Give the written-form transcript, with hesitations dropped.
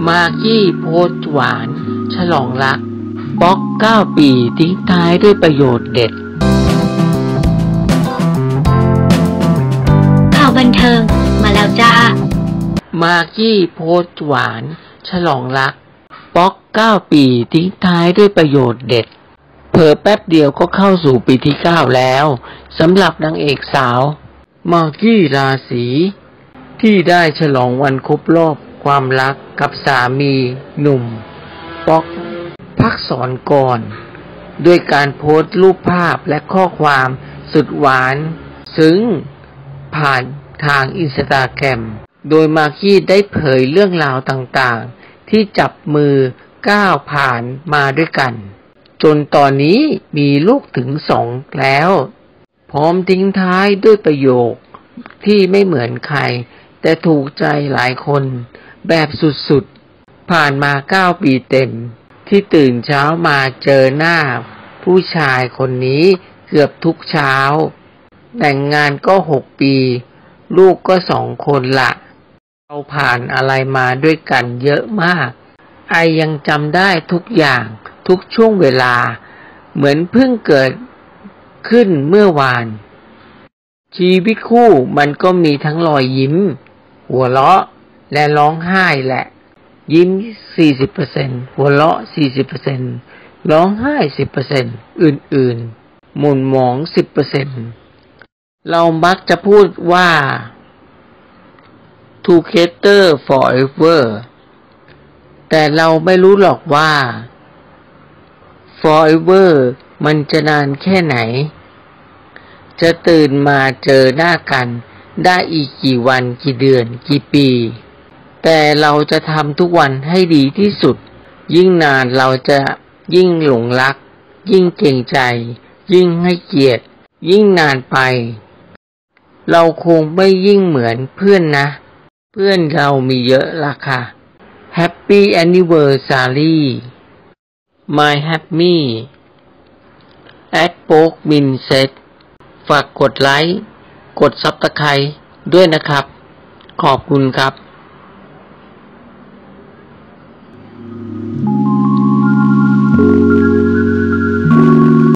มากกี้โพสต์หวานฉลองรักป๊อก9 ปีทิ้งท้ายด้วยประโยชน์เด็ดข่าวบันเทิงมาแล้วจ้ามากกี้โพสต์หวานฉลองรักป๊อก9 ปีทิ้งท้ายด้วยประโยชน์เด็ดเผลอแป๊บเดียวก็เข้าสู่ปีที่9แล้วสำหรับนางเอกสาวมากกี้ราศีที่ได้ฉลองวันครบรอบความรักกับสามีหนุ่มป๊อกภักษรกรด้วยการโพสต์รูปภาพและข้อความสุดหวานซึ้งผ่านทางอินสตาแกรมโดยมากกี้ได้เผยเรื่องราวต่างๆที่จับมือก้าวผ่านมาด้วยกันจนตอนนี้มีลูกถึง2แล้วพร้อมทิ้งท้ายด้วยประโยคที่ไม่เหมือนใครแต่ถูกใจหลายคนแบบสุดๆผ่านมา9 ปีเต็มที่ตื่นเช้ามาเจอหน้าผู้ชายคนนี้เกือบทุกเช้าแต่งงานก็6 ปีลูกก็2 คนละเราผ่านอะไรมาด้วยกันเยอะมากไอยังจำได้ทุกอย่างทุกช่วงเวลาเหมือนเพิ่งเกิดขึ้นเมื่อวานชีวิตคู่มันก็มีทั้งรอยยิ้มหัวเราะและร้องไห้แหละยิ้ม 40% หัวเราะ 40% ร้องไห้ 10% อื่นๆหม่นหมอง 10% เรามักจะพูดว่า together forever แต่เราไม่รู้หรอกว่า forever มันจะนานแค่ไหนจะตื่นมาเจอหน้ากันได้อีกกี่วันกี่เดือนกี่ปีแต่เราจะทำทุกวันให้ดีที่สุดยิ่งนานเราจะยิ่งหลงรักยิ่งเกรงใจยิ่งให้เกียรติยิ่งนานไปเราคงไม่ยิ่งเหมือนเพื่อนนะเพื่อนเรามีเยอะล่ะค่ะ Happy Anniversary My Happy at Pok Min Set ฝากกดไลค์กด Subscribe ด้วยนะครับขอบคุณครับ